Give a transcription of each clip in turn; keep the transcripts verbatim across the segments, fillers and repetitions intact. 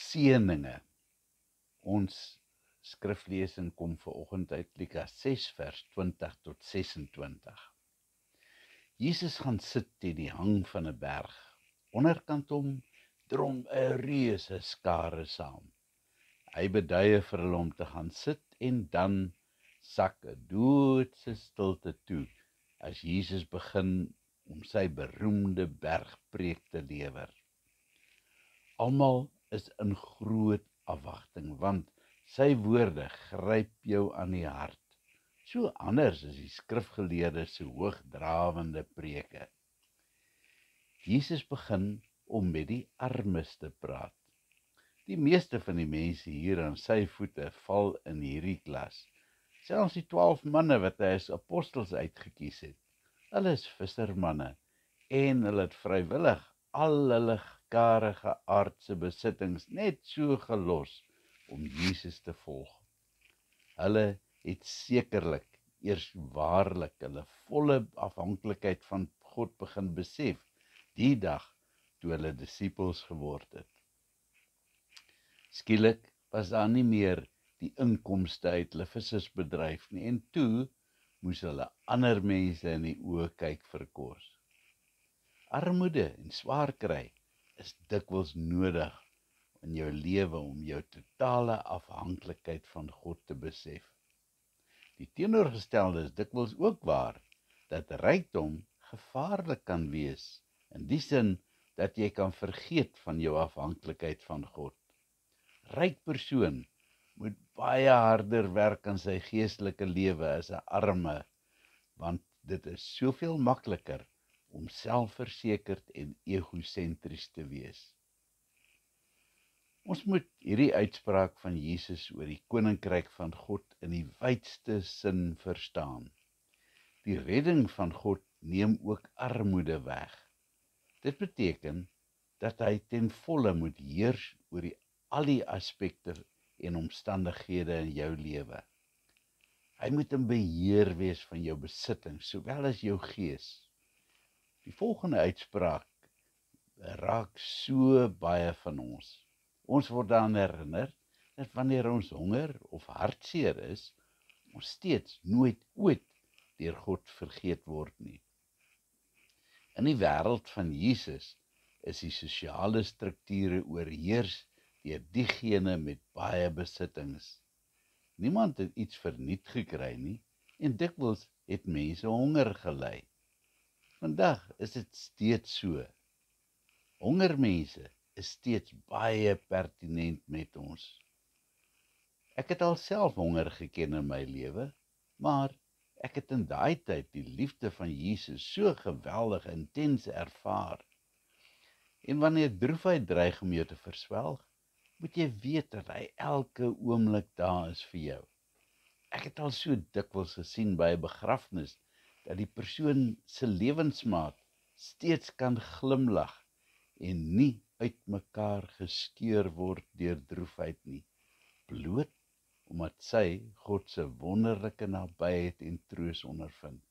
seëninge. Ons skriflesing kom vanoggend uit Lukas ses vers twintig tot sesentwintig. Jesus gaan sit teen die hang van 'n berg. Onderkant hom drom 'n reuse skare saam. Hy beduie vir hulle om te gaan sit en dan sak 'n doodse stilte toe as Jesus begin om sy beroemde bergpreek te lewer. Almal is in groot afwagting, want sy woorde gryp jou aan die hart. So anders is die skrifgeleerdes se hoogdrawende preke. Jesus begin om met die armes te praat. Die meeste van die mense hier aan sy voete val in hierdie klas. Selfs die twaalf manne wat hy as apostels uitgekies het. Hulle is vissermanne en hulle het vrywillig al hulle karige aardse besittings net so gelos om Jesus te volg. Hulle het sekerlik eers waarlik hulle volle afhanklikheid van God begin besef, die dag toe hulle disippels geword het. Skielik was daar nie meer die inkomste uit hulle vissersbedryf nie, en toe moes hulle ander mense in die oë kyk vir kos. Armoede en swaar kry is dikwels nodig in jou lewe om jou totale afhanklikheid van God te besef. Die teenoorgestelde is dikwels ook waar, dat rykdom gevaarlik kan wees, in die sin dat jy kan vergeet van jou afhanklikheid van God. Ryk persoon moet baie harder werk aan sy geestelike lewe as 'n arme, want dit is soveel makliker om selfversekerd en egosentries te wees. Ons moet hierdie uitspraak van Jesus oor die koninkryk van God in die wydste sin verstaan. Die redding van God neem ook armoede weg. Dit beteken dat hy ten volle moet heers oor die, al die aspekte en omstandighede in jou lewe. Hy moet in beheer wees van jou besittings, sowel as jou gees. Die volgende uitspraak raak so baie van ons. Ons word daaraan herinner dat wanneer ons honger of hartseer is, ons steeds nooit ooit deur God vergeet word nie. In die wêreld van Jesus is die sosiale strukture oorheers deur diegene met baie besittings. Niemand het iets verniet gekry nie, en dikwels het mense honger gely. Vandag is dit steeds so. Hongermense is steeds baie pertinent met ons. Ek het alself honger geken in my lewe, maar ek het in daai tyd die liefde van Jesus so geweldig intens ervaar. En wanneer droefheid dreig om jou te verswelg, moet jy weet dat hy elke oomblik daar is vir jou. Ek het al so dikwels gesien by 'n begrafnis, dat die persoon se lewensmaat steeds kan glimlag en nie uit mekaar geskeur word deur droefheid nie, bloot omdat sy God se wonderlike nabyheid en troos ondervind.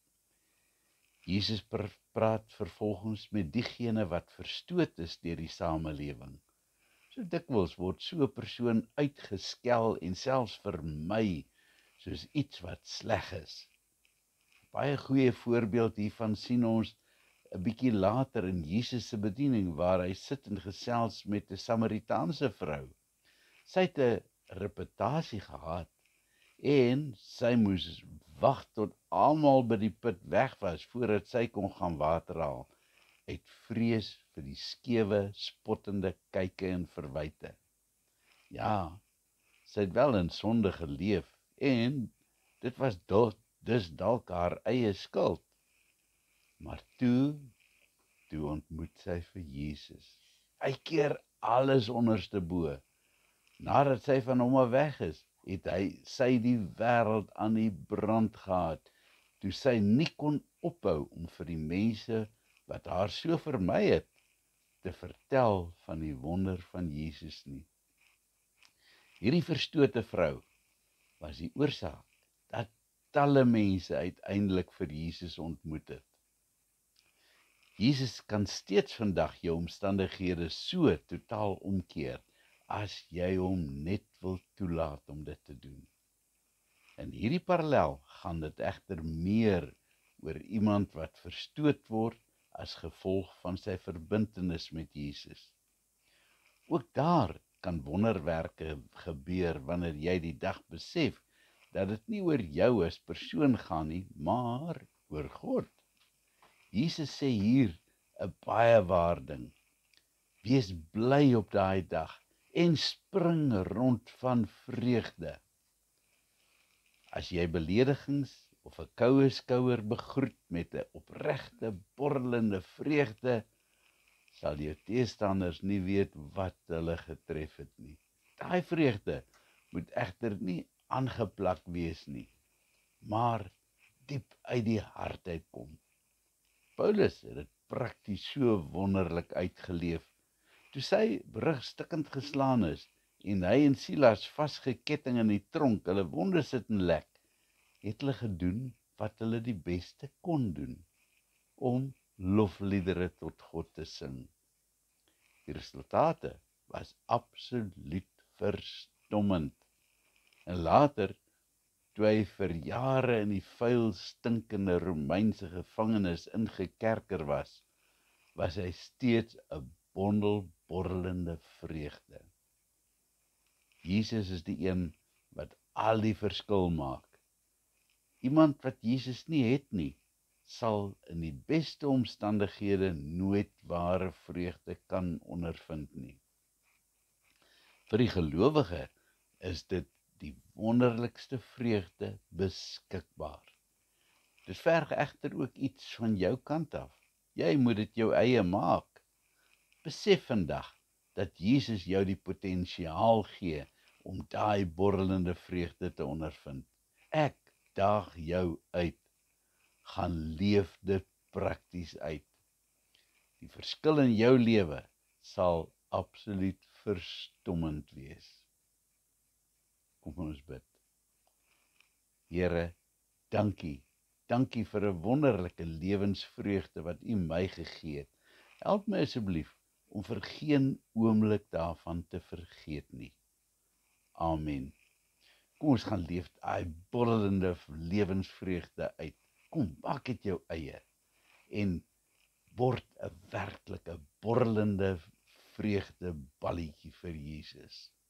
Jesus praat vervolgens met diegene wat verstoot is deur die samelewing. So dikwels word so 'n persoon uitgeskel en selfs vermy soos iets wat sleg is. Baie goeie voorbeeld hiervan sien ons 'n bietjie later in Jesus se bediening, waar hy sit en gesels met 'n Samaritaanse vrou. Sy het 'n reputasie gehad en sy moes wag tot almal by die put weg was voordat sy kon gaan water haal, uit vrees vir die skewe, spottende kyke en verwyte. Ja, sy het wel in sonde geleef en dit was dol, dis dalk haar eie skuld. Maar toe, toe ontmoet sy vir Jesus. Hy keer alles onderste bo. Nadat sy van hom af weg is, het hy sy die wêreld aan die brand gehad, toe sy nie kon ophou om vir die mense wat haar so vermy het, te vertel van die wonder van Jesus nie. Hierdie verstote vrou was die oorsaak dat talle mense uiteindelik vir Jesus ontmoet het. Jesus kan steeds vandag jou omstandighede so totaal omkeer, as jy hom net wil toelaat om dit te doen. In hierdie parallel gaan dit egter meer oor iemand wat verstoot word as gevolg van sy verbintenis met Jesus. Ook daar kan wonderwerke gebeur wanneer jy die dag besef dat dit nie oor jou as persoon gaan nie, maar oor God. Jesus sê hier 'n baie waar ding. Wees bly op daai dag en spring rond van vreugde. As jy beledigings of 'n koue skouer begroet met 'n opregte, borrelende vreugde, sal jou teestanders nie weet wat hulle getref het nie. Daai vreugde moet egter nie aangeplak wees nie, maar diep uit die hart uitkom. Paulus het dit prakties so wonderlik uitgeleef. Toe sy brug stikkend geslaan is en hy en Silas vasgeketting in die tronk, hulle wonde sit en lek, het hulle gedoen wat hulle die beste kon doen, om lofliedere tot God te sing. Die resultate was absoluut verstommend. En later, toe hy vir jare in die vuil stinkende Romeinse gevangenis ingekerker was, was hy steeds 'n bondel borrelende vreugde. Jesus is die een wat al die verskil maak. Iemand wat Jesus nie het nie, sal in die beste omstandighede nooit ware vreugde kan ondervind nie. Vir die gelowige is dit die wonderlikste vreugde beskikbaar. Dit verg egter ook iets van jou kant af. Jy moet dit jou eie maak. Besef vandag dat Jesus jou die potensiaal gee om daai borrelende vreugde te ondervind. Ek daag jou uit. Gaan leef dit prakties uit. Die verskil in jou lewe sal absoluut verstommend wees. Kom ons bid. Here, dankie. Dankie vir 'n wonderlike lewensvreugde wat U my gegee het. Help my asseblief om vir geen oomblik daarvan te vergeet nie. Amen. Kom ons gaan leef daai borrelende lewensvreugde uit. Kom, maak dit jou eie en word 'n werklike borrelende vreugde balletjie vir Jesus.